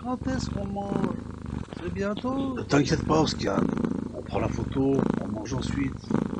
Quand est-ce qu'on mange? C'est bientôt? Ne t'inquiète pas, Oscar. On prend la photo, on mange ensuite.